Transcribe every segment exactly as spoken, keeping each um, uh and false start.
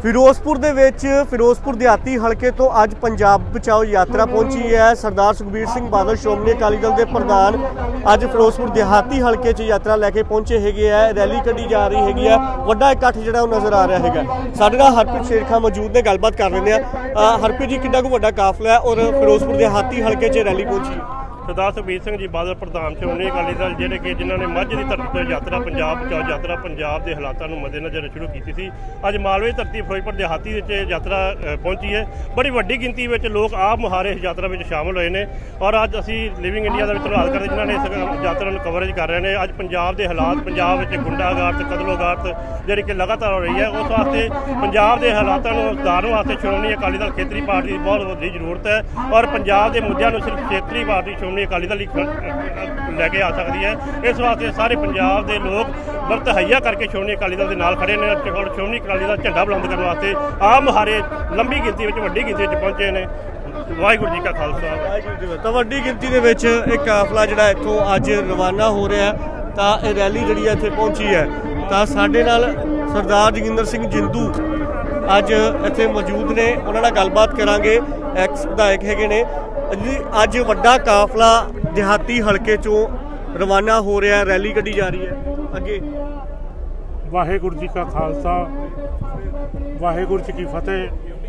ਫਿਰੋਜ਼ਪੁਰ ਦੇ ਵਿੱਚ ਫਿਰੋਜ਼ਪੁਰ ਦਿਹਾਤੀ ਹਲਕੇ ਤੋਂ ਅੱਜ ਪੰਜਾਬ ਬਚਾਓ ਯਾਤਰਾ ਪਹੁੰਚੀ ਹੈ। ਸਰਦਾਰ ਸੁਖਬੀਰ ਸਿੰਘ ਬਾਦਲ ਸ਼੍ਰੋਮਣੀ ਅਕਾਲੀ ਦਲ ਦੇ ਪ੍ਰਧਾਨ ਅੱਜ ਫਿਰੋਜ਼ਪੁਰ ਦਿਹਾਤੀ ਹਲਕੇ 'ਚ ਯਾਤਰਾ ਲੈ ਕੇ ਪਹੁੰਚੇ ਹੈਗੇ ਆ। ਰੈਲੀ ਕੱਢੀ ਜਾ ਰਹੀ ਹੈਗੀ ਆ। ਵੱਡਾ ਇਕੱਠ ਜਿਹੜਾ ਉਹ ਨਜ਼ਰ ਆ ਰਿਹਾ ਹੈਗਾ। ਸਾਡੇ ਨਾਲ ਹਰਪ੍ਰੀਤ ਸ਼ੇਰ ਖਾਨ ਮੌਜੂਦ ਨੇ, ਗੱਲਬਾਤ ਕਰ ਲੈਂਦੇ ਆ। ਹਰਪ੍ਰੀਤ ਜੀ, ਕਿੰਨਾ ਕੁ ਵੱਡਾ ਕਾਫਲਾ ਔਰ ਫਿਰੋਜ਼ਪੁਰ ਦਿਹਾਤੀ ਹਲਕੇ 'ਚ ਰੈਲੀ ਪਹੁੰਚੀ? ਸਰਦਾਰ ਸੁਖਬੀਰ ਸਿੰਘ ਜੀ ਬਾਦਲ ਪ੍ਰਧਾਨ ਸ਼੍ਰੋਮਣੀ ਅਕਾਲੀ ਦਲ ਜਿਹੜੇ ਕਿ ਜਿਨ੍ਹਾਂ ਨੇ ਮਾਝੇ ਦੀ ਧਰਤੀ ਤੋਂ ਯਾਤਰਾ ਪੰਜਾਬ ਬਚਾਓ ਯਾਤਰਾ ਪੰਜਾਬ ਦੇ ਹਾਲਾਤਾਂ ਨੂੰ ਮੱਦੇਨਜ਼ਰ ਸ਼ੁਰੂ ਕੀਤੀ ਸੀ। ਅੱਜ ਮਾਲਵੇ ਦੀ ਧਰਤੀ ਫਿਰੋਜ਼ਪੁਰ ਦਿਹਾਤੀ ਵਿੱਚ ਯਾਤਰਾ ਪਹੁੰਚੀ ਹੈ। ਬੜੀ ਵੱਡੀ ਗਿਣਤੀ ਵਿੱਚ ਲੋਕ ਆਪ ਮੁਹਾਰੇ ਇਸ ਯਾਤਰਾ ਵਿੱਚ ਸ਼ਾਮਲ ਹੋਏ ਨੇ ਔਰ ਅੱਜ ਅਸੀਂ ਲਿਵਿੰਗ ਇੰਡੀਆ ਦਾ ਵੀ ਧੰਨਵਾਦ ਕਰਦੇ ਜਿਨ੍ਹਾਂ ਨੇ ਇਸ ਯਾਤਰਾ ਨੂੰ ਕਵਰੇਜ ਕਰ ਰਹੇ ਨੇ। ਅੱਜ ਪੰਜਾਬ ਦੇ ਹਾਲਾਤ, ਪੰਜਾਬ ਵਿੱਚ ਗੁੰਡਾਗਰਦ ਕਤਲੋਗਾਰਦ ਜਿਹੜੀ ਕਿ ਲਗਾਤਾਰ ਹੋ ਰਹੀ ਹੈ, ਉਸ ਵਾਸਤੇ ਪੰਜਾਬ ਦੇ ਹਾਲਾਤਾਂ ਨੂੰ ਸੁਧਾਰਨ ਵਾਸਤੇ ਸ਼੍ਰੋਮਣੀ ਅਕਾਲੀ ਦਲ ਖੇਤਰੀ ਪਾਰਟੀ ਦੀ ਬਹੁਤ ਵੱਡੀ ਜ਼ਰੂਰਤ ਹੈ ਔਰ ਪੰਜਾਬ ਦੇ ਮੁੱਦਿਆਂ ਨੂੰ ਸਿਰਫ ਖੇਤਰੀ ਪਾਰਟੀ ਸ਼੍ਰੋਮਣੀ ਅਕਾਲੀ ਦਲ ਲੈ ਕੇ ਆ ਸਕਦੀ ਹੈ। ਇਸ ਵਾਸਤੇ ਸਾਰੇ ਪੰਜਾਬ ਦੇ ਲੋਕ ਵਰਤ ਹਈਆ ਕਰਕੇ ਸ਼੍ਰੋਮਣੀ ਅਕਾਲੀ ਦਲ ਦੇ ਨਾਲ ਖੜੇ ਨੇ। ਸ਼੍ਰੋਮਣੀ ਅਕਾਲੀ ਦਲ ਝੰਡਾ ਬੁਲੰਦ ਕਰਨ ਵਾਸਤੇ ਆਮ ਮੁਹਾਰੇ ਲੰਬੀ ਗਿਣਤੀ ਵਿੱਚ ਵੱਡੀ ਗਿਣਤੀ ਵਿੱਚ ਪਹੁੰਚੇ ਨੇ। ਵਾਹਿਗੁਰੂ ਜੀ ਕਾ ਖਾਲਸਾ ਵਾਹਿਗੁਰੂ ਜੀ ਕੀ ਫਤਿਹ। ਤਾਂ ਵੱਡੀ ਗਿਣਤੀ ਦੇ ਵਿੱਚ ਇਹ ਕਾਫਲਾ ਜਿਹੜਾ ਇੱਥੋਂ ਅੱਜ ਰਵਾਨਾ ਹੋ ਰਿਹਾ ਤਾਂ ਇਹ ਰੈਲੀ ਜਿਹੜੀ ਹੈ ਇੱਥੇ ਪਹੁੰਚੀ ਹੈ। ਤਾਂ ਸਾਡੇ ਨਾਲ ਸਰਦਾਰ ਜੋਗਿੰਦਰ ਸਿੰਘ ਜਿੰਦੂ ਅੱਜ ਇੱਥੇ ਮੌਜੂਦ ਨੇ, ਉਹਨਾਂ ਨਾਲ ਗੱਲਬਾਤ ਕਰਾਂਗੇ। ਐਕਸ ਵਿਧਾਇਕ ਹੈਗੇ ਨੇ ਜੀ। ਅੱਜ ਵੱਡਾ ਕਾਫਲਾ ਦਿਹਾਤੀ ਹਲਕੇ ਚੋਂ ਰਵਾਨਾ ਹੋ ਰਿਹਾ, ਰੈਲੀ ਕੱਢੀ ਜਾ ਰਹੀ ਹੈ। ਅੱਗੇ ਵਾਹਿਗੁਰੂ ਜੀ ਕਾ ਖਾਲਸਾ ਵਾਹਿਗੁਰੂ ਜੀ ਕੀ ਫਤਿਹ।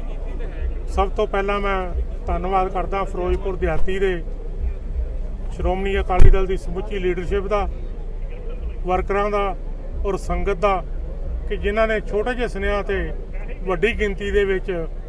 ਸਭ ਤੋਂ ਪਹਿਲਾਂ ਮੈਂ ਧੰਨਵਾਦ ਕਰਦਾ ਫਿਰੋਜ਼ਪੁਰ ਦਿਹਾਤੀ ਦੇ ਸ਼੍ਰੋਮਣੀ ਅਕਾਲੀ ਦਲ ਦੀ ਸਮੁੱਚੀ ਲੀਡਰਸ਼ਿਪ ਦਾ, ਵਰਕਰਾਂ ਦਾ ਔਰ ਸੰਗਤ ਦਾ ਕਿ ਜਿਨ੍ਹਾਂ ਨੇ ਛੋਟੇ ਜਿਹੇ ਸੁਨੇਹਾ ਤੇ ਵੱਡੀ ਗਿਣਤੀ ਦੇ ਵਿੱਚ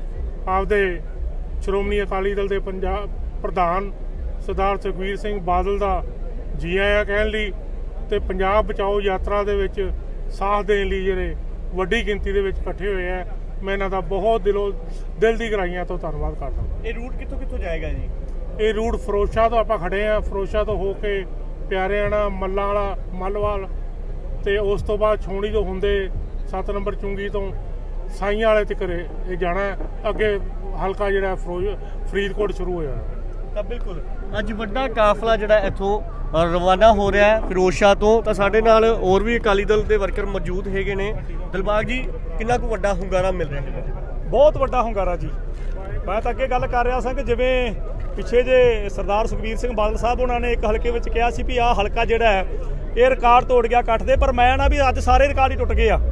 ਆਪਦੇ ਸ਼੍ਰੋਮਣੀ ਅਕਾਲੀ ਦਲ ਦੇ ਪੰਜਾਬ ਪ੍ਰਧਾਨ ਸਰਦਾਰ ਸੁਖਬੀਰ ਸਿੰਘ ਬਾਦਲ ਦਾ ਜੀ ਆਇਆਂ ਕਹਿਣ ਲਈ ਤੇ ਪੰਜਾਬ ਬਚਾਓ ਯਾਤਰਾ ਦੇ ਵਿੱਚ ਸਾਥ ਦੇਣ ਲਈ ਜਿਹੜੇ ਵੱਡੀ ਗਿਣਤੀ ਦੇ ਵਿੱਚ ਇਕੱਠੇ ਹੋਏ ਆ, ਮੈਂ ਇਹਨਾਂ ਦਾ ਬਹੁਤ ਦਿਲੋਂ ਦਿਲ ਦੀ ਗਹਿਰਾਈਆਂ ਤੋਂ ਧੰਨਵਾਦ ਕਰਦਾ। ਇਹ ਰੂਟ ਕਿੱਥੋਂ ਕਿੱਥੋਂ ਜਾਏਗਾ ਜੀ? ਇਹ ਰੂਟ ਫਿਰੋਜ਼ਸ਼ਾਹ ਤੋਂ ਆਪਾਂ ਖੜੇ ਆ, ਫਿਰੋਜ਼ਸ਼ਾਹ ਤੋਂ ਹੋ ਕੇ ਪਿਆਰਿਆਣਾ, ਮੱਲਾਂ ਵਾਲਾ, ਮੱਲਵਾਲ ਤੇ ਉਸ ਤੋਂ ਬਾਅਦ ਛਾਉਣੀ ਤੋਂ ਹੁੰਦੇ ਸੱਤ ਨੰਬਰ ਚੁੰਗੀ ਤੋਂ ਸਾਈਆਂ ਵਾਲੇ ਤੱਕ ਇਹ ਜਾਣਾ। ਅੱਗੇ ਹਲਕਾ ਜਿਹੜਾ ਫਿਰੋਜ਼ ਫਰੀਦਕੋਟ ਸ਼ੁਰੂ ਹੋਇਆ। ਤਾਂ ਬਿਲਕੁਲ ਅੱਜ ਵੱਡਾ ਕਾਫਲਾ ਜਿਹੜਾ ਇੱਥੋਂ ਰਵਾਨਾ ਹੋ ਰਿਹਾ ਹੈ ਫਿਰੋਜ਼ਸ਼ਾਹ ਤੋਂ। ਤਾਂ ਸਾਡੇ ਨਾਲ ਹੋਰ ਵੀ ਅਕਾਲੀ ਦਲ ਦੇ ਵਰਕਰ ਮੌਜੂਦ ਹੈਗੇ ਨੇ। ਦਿਲਬਾਗ ਜੀ, ਕਿੰਨਾ ਕੁ ਵੱਡਾ ਹੁੰਗਾਰਾ ਮਿਲ ਰਿਹਾ ਹੈ? ਬਹੁਤ ਵੱਡਾ ਹੁੰਗਾਰਾ ਜੀ। ਮੈਂ ਤਾਂ ਅੱਗੇ ਗੱਲ ਕਰ ਰਿਹਾ ਸਾਂ ਕਿ ਜਿਵੇਂ ਪਿੱਛੇ ਜੇ ਸਰਦਾਰ ਸੁਖਬੀਰ ਸਿੰਘ ਬਾਦਲ ਸਾਹਿਬ ਉਹਨਾਂ ਨੇ ਇੱਕ ਹਲਕੇ ਵਿੱਚ ਕਿਹਾ ਸੀ ਵੀ ਆਹ ਹਲਕਾ ਜਿਹੜਾ ਹੈ ਇਹ ਰਿਕਾਰਡ ਤੋੜ ਗਿਆ ਇਕੱਠ ਦੇ, ਪਰ ਮੈਂ ਨਾ ਵੀ ਅੱਜ ਸਾਰੇ ਰਿਕਾਰਡ ਹੀ ਟੁੱਟ ਗਏ ਆ।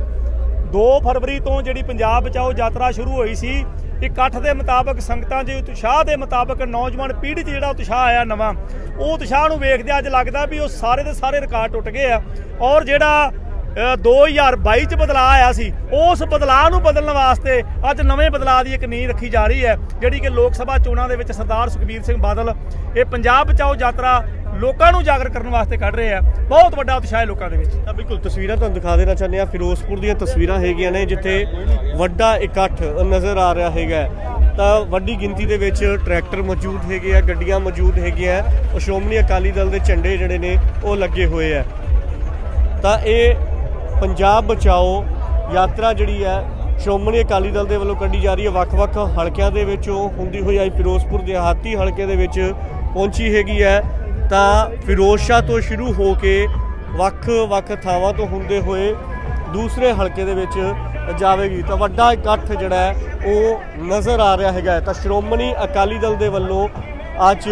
ਦੋ ਫਰਵਰੀ ਤੋਂ ਜਿਹੜੀ ਪੰਜਾਬ ਬਚਾਓ ਯਾਤਰਾ ਸ਼ੁਰੂ ਹੋਈ ਸੀ, ਇਕੱਠ ਦੇ ਮੁਤਾਬਕ ਸੰਗਤਾਂ ਦੇ ਉਤਸ਼ਾਹ ਦੇ ਮੁਤਾਬਕ ਨੌਜਵਾਨ ਪੀੜ੍ਹੀ 'ਚ ਜਿਹੜਾ ਉਤਸ਼ਾਹ ਆਇਆ ਨਵਾਂ, ਉਹ ਉਤਸ਼ਾਹ ਨੂੰ ਵੇਖਦੇ ਅੱਜ ਲੱਗਦਾ ਵੀ ਉਹ ਸਾਰੇ ਦੇ ਸਾਰੇ ਰਿਕਾਰਡ ਟੁੱਟ ਗਏ ਆ। ਔਰ ਜਿਹੜਾ ਦੋ ਹਜ਼ਾਰ ਬਾਈ 'ਚ ਬਦਲਾਅ ਆਇਆ ਸੀ, ਉਸ ਬਦਲਾਅ ਨੂੰ ਬਦਲਣ ਵਾਸਤੇ ਅੱਜ ਨਵੇਂ ਬਦਲਾਅ ਦੀ ਇੱਕ ਨੀਂਹ ਰੱਖੀ ਜਾ ਰਹੀ ਹੈ, ਜਿਹੜੀ ਕਿ ਲੋਕ ਸਭਾ ਚੋਣਾਂ ਦੇ ਵਿੱਚ ਸਰਦਾਰ ਸੁਖਬੀਰ ਸਿੰਘ ਬਾਦਲ ਇਹ ਪੰਜਾਬ ਬਚਾਓ ਯਾਤਰਾ ਲੋਕਾਂ ਨੂੰ ਜਾਗਰ ਕਰਨ ਵਾਸਤੇ ਕੱਢ ਰਹੇ ਆ। ਬਹੁਤ ਵੱਡਾ ਉਤਸ਼ਾਹ ਹੈ ਲੋਕਾਂ ਦੇ ਵਿੱਚ। ਤਾਂ ਬਿਲਕੁਲ ਤਸਵੀਰਾਂ ਤੁਹਾਨੂੰ ਦਿਖਾ ਦੇਣਾ ਚਾਹੁੰਦੇ ਆ। ਫਿਰੋਜ਼ਪੁਰ ਦੀਆਂ ਤਸਵੀਰਾਂ ਹੈਗੀਆਂ ਨੇ ਜਿੱਥੇ ਵੱਡਾ ਇਕੱਠ ਨਜ਼ਰ ਆ ਰਿਹਾ ਹੈਗਾ। ਤਾਂ ਵੱਡੀ ਗਿਣਤੀ ਦੇ ਵਿੱਚ ਟਰੈਕਟਰ ਮੌਜੂਦ ਹੈਗੇ ਆ, ਗੱਡੀਆਂ ਮੌਜੂਦ ਹੈਗੀਆਂ ਔਰ ਸ਼੍ਰੋਮਣੀ ਅਕਾਲੀ ਦਲ ਦੇ ਝੰਡੇ ਜਿਹੜੇ ਨੇ ਉਹ ਲੱਗੇ ਹੋਏ ਆ। ਤਾਂ ਇਹ ਪੰਜਾਬ ਬਚਾਓ ਯਾਤਰਾ ਜਿਹੜੀ ਹੈ ਸ਼੍ਰੋਮਣੀ ਅਕਾਲੀ ਦਲ ਦੇ ਵੱਲੋਂ ਕੱਢੀ ਜਾ ਰਹੀ ਹੈ। ਵੱਖ-ਵੱਖ ਹਲਕਿਆਂ ਦੇ ਵਿੱਚੋਂ ਹੁੰਦੀ ਹੋਈ ਅੱਜ ਫਿਰੋਜ਼ਪੁਰ ਦਿਹਾਤੀ ਹਲਕੇ ਦੇ ਵਿੱਚ ਪਹੁੰਚੀ ਹੈਗੀ ਹੈ। ਤਾਂ ਫਿਰੋਜ਼ਸ਼ਾਹ ਤੋਂ ਸ਼ੁਰੂ ਹੋ ਕੇ ਵੱਖ-ਵੱਖ ਥਾਵਾਂ ਤੋਂ ਹੁੰਦੇ ਹੋਏ ਦੂਸਰੇ ਹਲਕੇ ਦੇ ਵਿੱਚ ਜਾਵੇਗੀ। ਤਾਂ ਵੱਡਾ ਇਕੱਠ ਜਿਹੜਾ ਹੈ ਉਹ ਨਜ਼ਰ ਆ ਰਿਹਾ ਹੈਗਾ। ਤਾਂ ਸ਼੍ਰੋਮਣੀ ਅਕਾਲੀ ਦਲ ਦੇ ਵੱਲੋਂ ਅੱਜ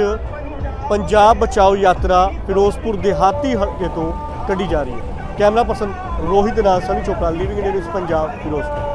ਪੰਜਾਬ ਬਚਾਓ ਯਾਤਰਾ ਫਿਰੋਜ਼ਪੁਰ ਦਿਹਾਤੀ ਹਲਕੇ ਤੋਂ ਕੱਢੀ ਜਾ ਰਹੀ ਹੈ। ਕੈਮਰਾ ਪਰਸਨ ਰੋਹਿਤ ਨਾਲ Sunny Chopra, living India news Punjab, Firozpur.